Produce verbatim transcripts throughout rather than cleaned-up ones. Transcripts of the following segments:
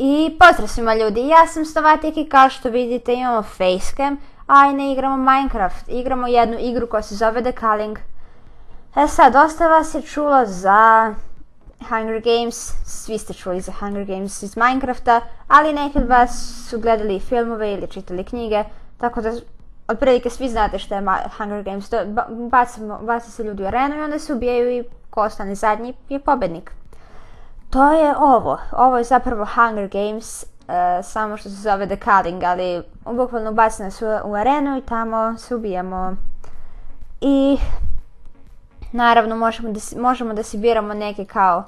I pozdrav svima ljudi, ja sam Stovatik i kao što vidite imamo facecam, a i ne igramo Minecraft, igramo jednu igru koja se zove The Culling. E sad, dosta vas je čulo za Hunger Games, svi ste čuli za Hunger Games iz Minecrafta, ali neki od vas su gledali filmove ili čitali knjige, tako da otprilike svi znate što je Hunger Games, baca se ljudi u arenu i onda se ubijaju i ko ostane zadnji je pobednik. To je ovo, ovo je zapravo Hunger Games, uh, samo što se zove The Culling, ali bukvalno baci nas u, u arenu i tamo se ubijamo. I naravno možemo da, možemo da si biramo neke kao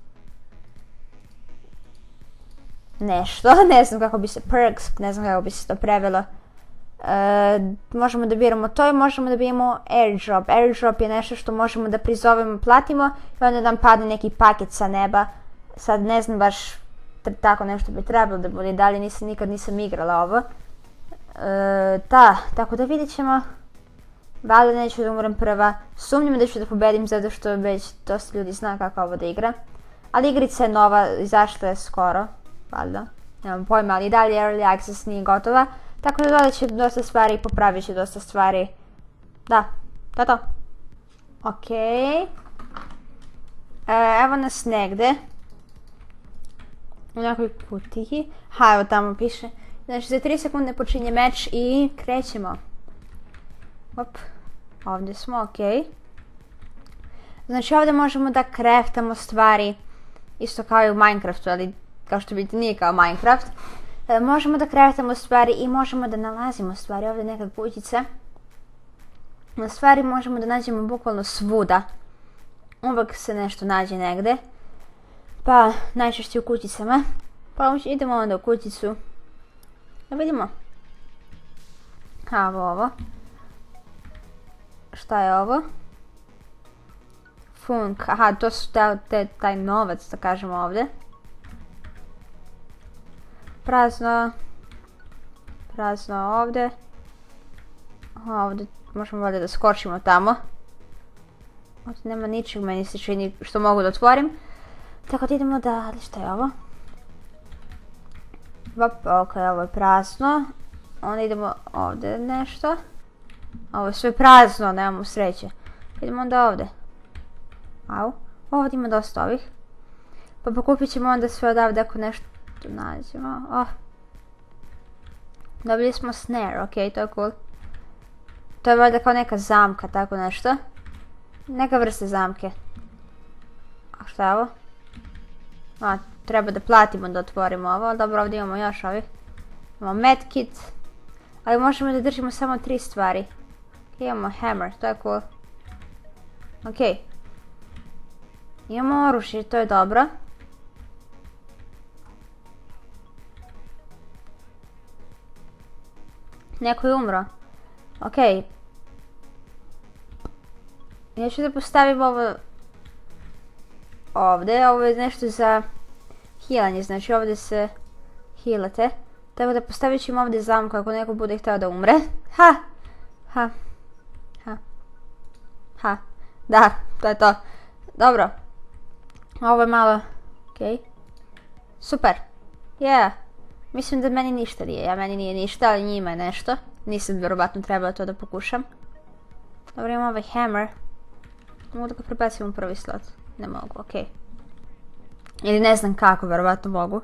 nešto, ne znam kako bi se perks, ne znam kako bi se to prevelo. Uh, možemo da biramo to i možemo da biramo airdrop. Airdrop je nešto što možemo da prizovemo, platimo i onda nam padne neki paket sa neba. Sad ne znam baš tako nešto bi trebalo da bude, dalje nisam, nikad nisam igrala ovo. E, da, tako da vidjet ćemo. Valjda neću da umrem prva, sumnjam da ću da pobedim zato što već dosta ljudi zna kako ovo da igra. Ali igrica je nova, izašla je skoro, valjda, nemam pojma, ali dalje Early Access nije gotova. Tako da dodat ću dosta stvari i popravit ću dosta stvari. Da, to je to. Okej. E, evo nas negde. U nekoj kutiji. Ha, evo tamo piše. Znači za tri sekunde počinje meč i krećemo. Op, ovdje smo, okej. Znači ovdje možemo da craftamo stvari. Isto kao i u Minecraftu, ali kao što vidite nije kao Minecraft. E, možemo da craftamo stvari i možemo da nalazimo stvari. Ovdje neka kućica. Na stvari možemo da nađemo bukvalno svuda. Uvijek se nešto nađe negde. Pa najčešće u kućicama. Pa idemo onda u kućicu. Da vidimo. Evo ovo. Šta je ovo? Funk. Aha, to su te, te, taj novac, da kažemo ovdje. Prazno. Prazno ovdje. Ovdje možemo ovdje da skočimo tamo. Ovdje nema ničeg, meni se čini što mogu da otvorim. Tako da idemo dalje, šta je ovo? Op, ok, ovo je prazno. Onda idemo ovdje nešto. Ovo je sve prazno, nemamo sreće. Idemo onda ovdje. Au, ovdje ima dosta ovih. Pa pokupit ćemo onda sve odavde ako nešto nađemo. Oh. Dobili smo snare, ok, to je cool. To je valjda kao neka zamka, tako nešto. Neka vrsta zamke. A šta je ovo? A, treba da platimo da otvorimo ovo, dobro ovdje imamo još ovih. Imamo medkit, ali možemo da držimo samo tri stvari. Ok, imamo hammer, to je cool. Ok. Imamo oružje, to je dobro. Neko je umro. Ok. Ja ću da postavim ovo ovdje, ovo je nešto za healanje, znači ovdje se healate. Tako da postavit ćemo ovdje zamku ako neko bude htio da umre. Ha! Ha! Ha! Ha! Da, to je to. Dobro. Ovo je malo... Ok. Super. Yeah. Mislim da meni ništa nije. Ja meni nije ništa, ali njima je nešto. Nisam vjerovatno trebala to da pokušam. Dobro, imam ovaj hammer. Mogu da ga prebacim u prvi slot. Ne mogu, ok. Ili ne znam kako, vjerovatno mogu.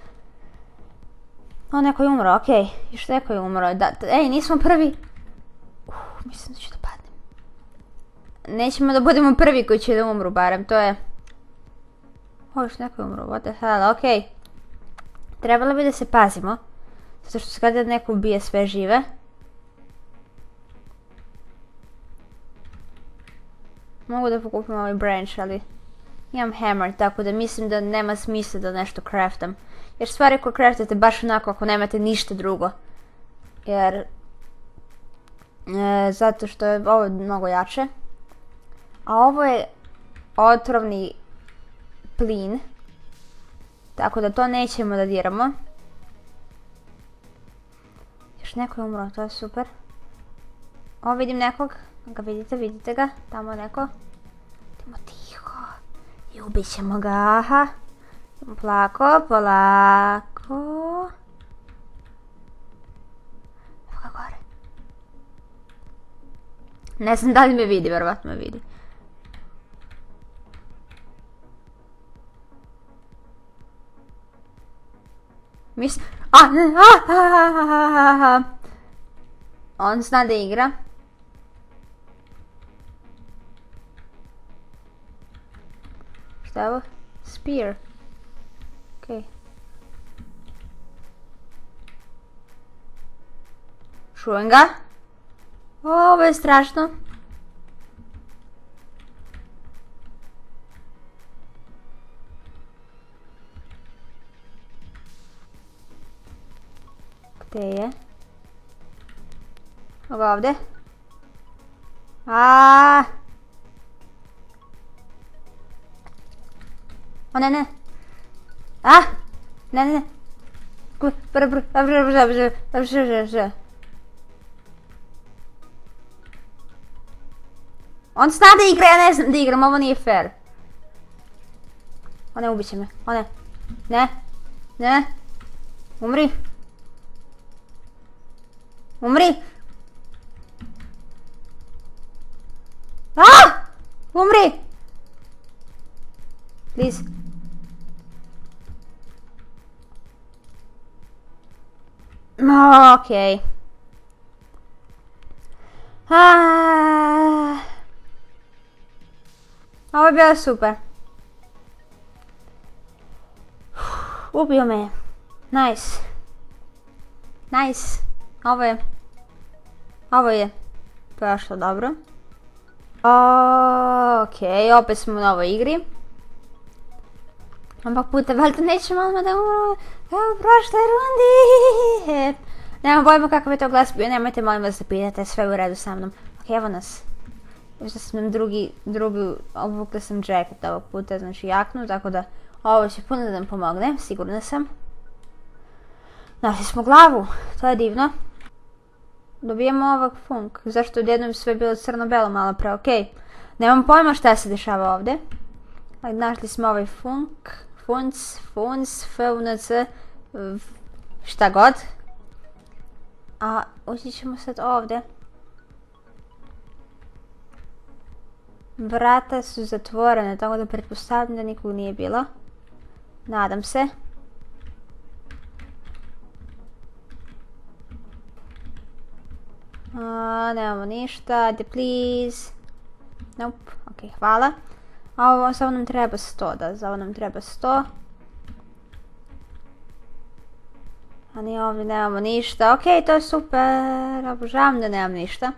O, neko je umro, ok. Još neko je umro. Da, ej, nismo prvi. Uh, mislim da ću da padnem. Nećemo da budemo prvi koji će da umru, barem, to je... O, još neko je umro, what the hell, ok. Trebalo bi da se pazimo. Zato što se kada neko ubije sve žive. Mogu da pokupim ovaj branch, ali imam hammer, tako da mislim da nema smisla da nešto craftam. Jer stvari koje craftate baš onako ako nemate ništa drugo. Jer... E, zato što je ovo mnogo jače. A ovo je otrovni plin. Tako da to nećemo da diramo. Još neko je umro, to je super. O, vidim nekog. Ga vidite, vidite ga. Tamo neko. Idemo tiho. I ubit ćemo ga, aha. Idemo polako, polako. O. Evo ga gore. Ne znam da li me vidi, verovatno me vidi. Mis... A, a, a, a, on zna da igra. Šta je ovo? Spear. Okej. Čujem ga. O, ovo je strašno. Gde je? Evo ga ovde. Aaaa. O ne, ne. A! Ne, ne, ne. Brr, brr, brr, brr, brr, brr, brr. On zna da igra, ja ne znam da igram, ovo nije fair. O ne, ubit će me. O ne. Ne. Ne. Umri. Umri. A! Umri. Please. Okej. Aaaa. Ovo je bilo super. Ubio me je. Nice. Nice. Ovo je. Ovo je prošlo dobro. Okej, opet smo u novoj igri. Ampak puta, valjda nećemo odmah da umremo kao u prošloj rundi. Nemam pojma kakav je to glas bio, nemojte molim vas da pitate, sve u redu sa mnom. Ok, evo nas. Uzela sam drugi, drugi, obukla sam jacket ovog puta, znači jaknu, tako da ovo će puno da nam pomogne, sigurna sam. Našli smo glavu, to je divno. Dobijemo ovak funk, zašto odjednom sve bilo crno-belo malo pre, okej. Nemam pojma šta se dešava ovde. Našli smo ovaj funk, func, func, func, šta god. A ući ćemo sad ovde. Vrata su zatvorene, tako da pretpostavljam da nikog nije bilo. Nadam se. A, nemamo ništa, ajde please. Nope, ok, hvala. A ovo, za ovo nam treba sto, da, za ovo nam treba sto. A ni ovdje nemamo ništa, ok, to je super, obožavam da nemam ništa.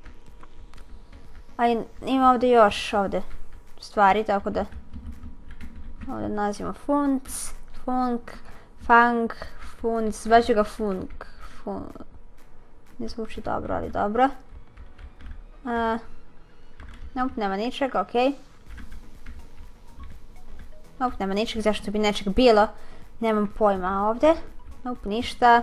Ali ima ovdje još ovdje stvari, tako da ovdje nalazimo func, funk, funk, func, baš ću ga funk, funk. Ne zvuči dobro, ali dobro. Uh, nope, nema ničeg, ok. Nope, nema ničeg, zašto bi nečeg bilo. Nemam pojma ovdje. Nope, ništa.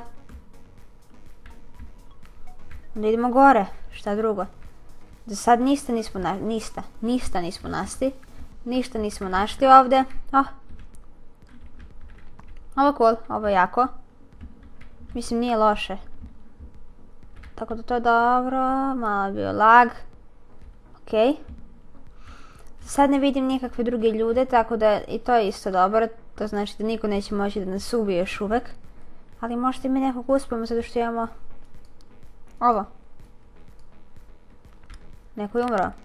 Onda idemo gore, šta drugo. Do sad ništa nismo našli, ništa, ništa nismo našli. Ništa nismo našli ovdje. Oh. Ovo je cool, ovo je jako. Mislim, nije loše. Tako da to je dobro, malo je bio lag. Ok. Sad ne vidim nikakve druge ljude, tako da i to je isto dobro. To znači da niko neće moći da nas ubije još uvek. Ali možda mi nekog uspemo zato što imamo ovo. Neko je umro.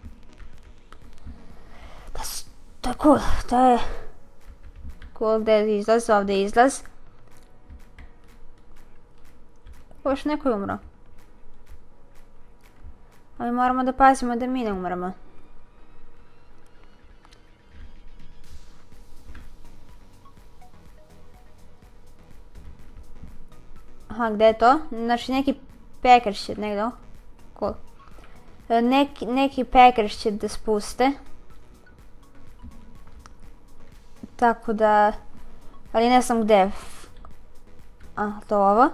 To je cool, to je cool. Gdje je izlaz, ovdje je izlaz. Još neko je umro. Ali moramo da pazimo da mi ne umremo. Aha, gdje je to? Znači neki package će negdje. Cool. Neki, neki package će da spuste. Tako da... Ali ne znam gdje. A, to ovo.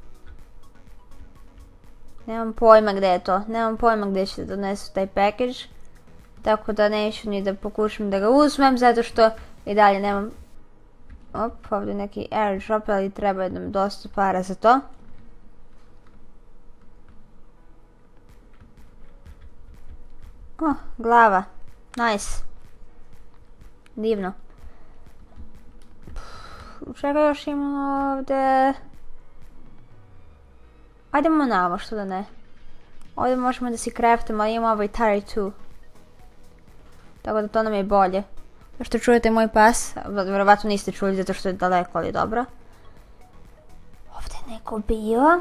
Nemam pojma gdje je to. Nemam pojma gdje će da donesu taj package. Tako da neću ni da pokušam da ga uzmem, zato što i dalje nemam Op, ovdje neki airdrop, ali treba nam dosta para za to. Oh, glava. Nice. Divno. Čega još imamo ovdje? Ajdemo namo, što da ne. Ovdje možemo da si craftamo, ali imamo ovaj Tari tu. Tako da to nam je bolje. Što čujete moj pas, vjerovatno niste čuli zato što je daleko, ali dobro. Ovdje je neko bio.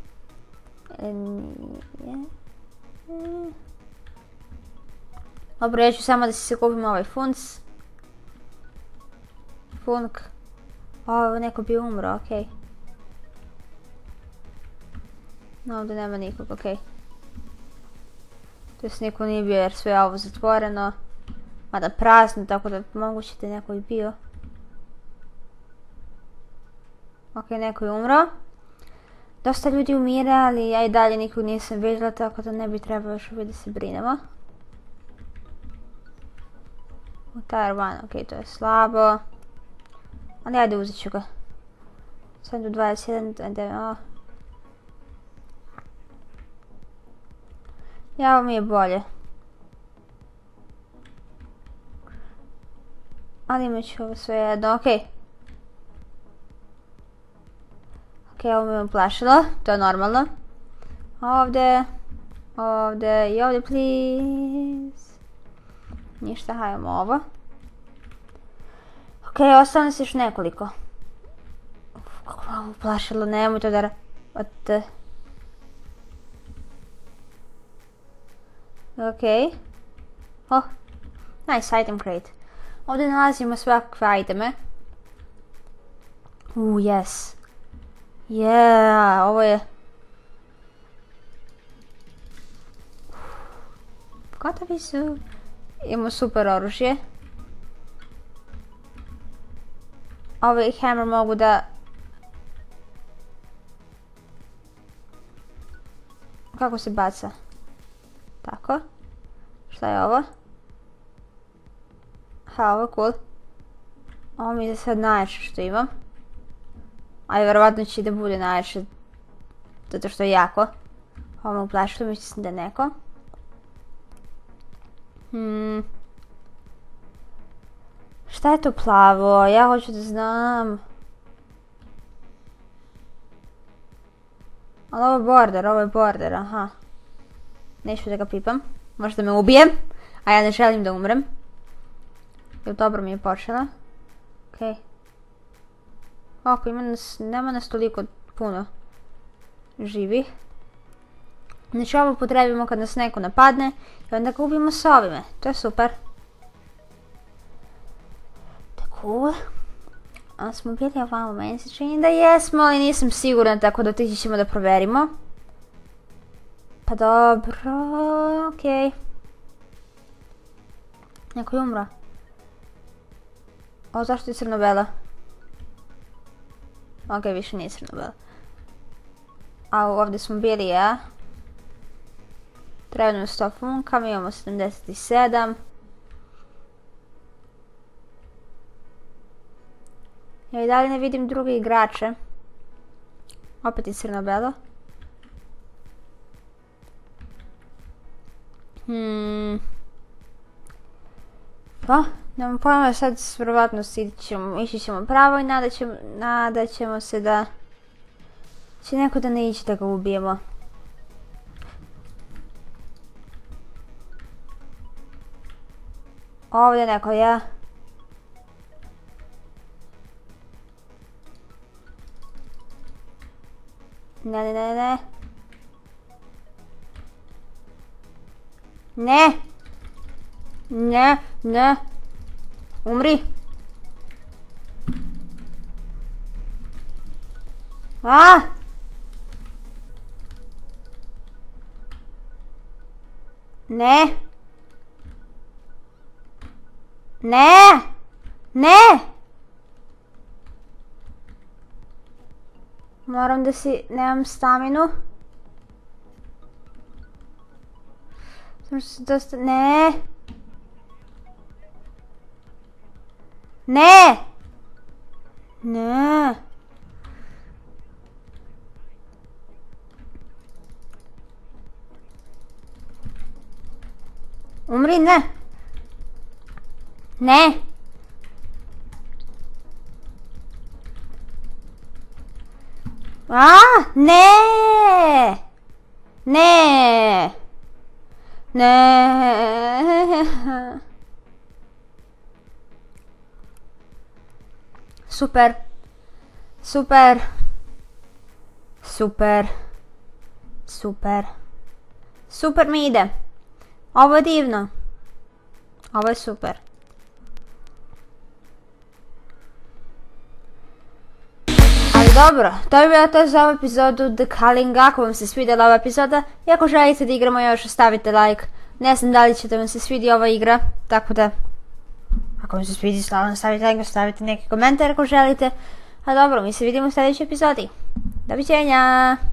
Dobro, ja ću samo da si se kupim ovaj func. Funk. O, neko bi umro, okej. No, ovdje nema nikog, okej. To jest niko nije bio jer sve je ovo zatvoreno. Mada prazno, tako da moguće da je neko i bio. Ok, neko je umro. Dosta ljudi umire, ali ja i dalje nikog nisam vidjela, tako da ne bi trebalo još uvijek da se brinemo. Utar van, ok, to je slabo. Ali ajde, uzet ću ga. Sad do dvadeset jedan, o. Ja, ovo mi je bolje. Ali imat ću ovo sve jedno, okej. Okej, ovo mi je uplašilo, to je normalno. Ovdje, ovdje i ovdje, please. Ništa, hajmo ovo. Okej, ostalo nas još nekoliko. Uf, kako me ovo uplašilo, nemoj to da... What? Okej. Oh, nice item crate. Ovdje nalazimo svakakve iteme. Uuu, yes. Yeah, ovo je... Gotovi su. Imamo super oružje. Ovaj hammer mogu da... Kako se baca? Tako. Šta je ovo? Ha, ovo je cool. Ovo mi je sad najjače što imam. Ali vjerovatno će da bude najjače. Zato što je jako. Ovo me uplašilo, mislim da je neko. Hmm. Šta je to plavo? Ja hoću da znam. Ali ovo je border, ovo je border, aha. Neću da ga pipam. Možda me ubijem. A ja ne želim da umrem. Jer dobro mi je počela. Okej. Oko, ima nas, nema nas toliko puno živi. Znači ovo potrebimo kad nas neko napadne i onda ga ubijemo s ovime. To je super. Tako. A smo bili ovamo, meni se čini da jesmo, ali nisam sigurna, tako da otići ćemo da proverimo. Pa dobro, okej. Neko je umro. O, zašto je crno-bela? Ok, više nije crno-bela. A ovdje smo bili, ja. Treba nam sto funka, mi imamo sedamdeset sedam. Ja i dalje ne vidim druge igrače. Opet je crno-belo. Hmm. Pa, nemam pojma, sad vjerovatno ići ćemo pravo i nadat ćemo, nadat ćemo se da će neko da ne ići da ga ubijemo. Ovdje neko, ja. Ne, ne, ne, ne. Ne. Ne, ne. Umri. A! Ne. Ne. Ne. Moram da si, nemam staminu. Samo što se dosta, ne. Ne. Ne. Umri, ne. Ne. A, ne. Ne. Ne. Super. Super. Super. Super. Super mi ide. Ovo je divno. Ovo je super. Ali dobro, to je bilo to za ovu epizodu The Culling. Ako vam se svidjela ova epizoda i ako želite da igramo još, stavite like. Ne znam da li ćete vam se svidi ova igra, tako da ako vam se svidi, slavno stavite like, stavite neki komentar ako želite. A dobro, mi se vidimo u sljedećoj epizodi. Doviđenja!